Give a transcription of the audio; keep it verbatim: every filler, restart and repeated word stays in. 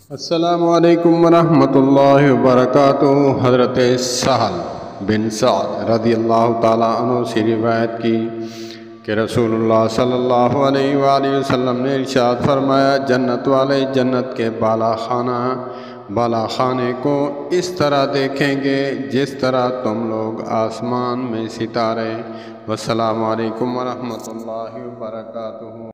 अस्सलामु अलैकुम वरहमतुल्लाहि वबरकातुहू। हज़रत सहल बिन सअद रज़ियल्लाहु ताला अन्हु से रिवायत की कि रसूलुल्लाह सल्लल्लाहु अलैहि वआलिहि वसल्लम ने इरशाद फरमाया, जन्नत वाले जन्नत के बाला खाना बाला खाने को इस तरह देखेंगे जिस तरह तुम लोग आसमान में सितारे। वस्सलामु अलैकुम वरहमतुल्लाहि वबरकातुहू।